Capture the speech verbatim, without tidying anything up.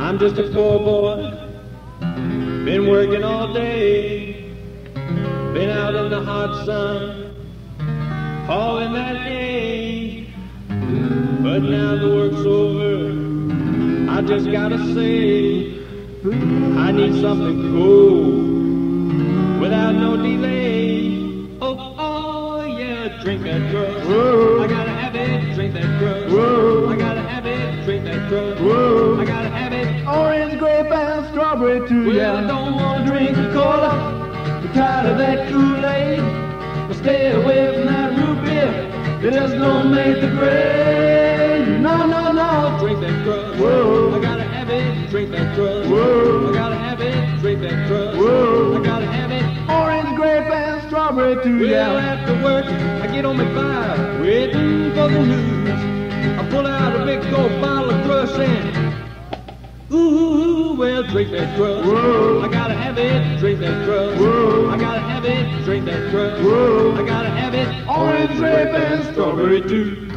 I'm just a poor boy, been working all day, been out in the hot sun, hauling that hay. But now the work's over, I just gotta say, I need something cold, without no delay. Oh, oh, yeah, drink that grub. Whoa. I gotta have it, drink that grub. Whoa. I gotta have it, drink that grub. Whoa. I gotta have it. Orange, grape, and strawberry too. Well, yeah. I don't wanna drink a cola, I'm tired of that Kool-Aid. But stay away from that root beer, it just don't make the grade. No, no, no, drink that grub. Whoa. I gotta have it, drink that grub. Whoa. I gotta have it, drink that grub. Whoa. I gotta have it. Orange, grape, and strawberry too. Well, yeah. After work, I get on my bike, waiting for the news. I pull out a big old bottle of crush and ooh, well, drink that grub. Whoa. I gotta have it, drink that grub. Whoa. I gotta have it, drink that grub. Whoa. I gotta have it, orange, grape, and strawberry too.